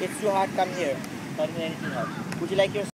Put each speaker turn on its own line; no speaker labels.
It's too hot, come here. Not in anything hot. Would you like your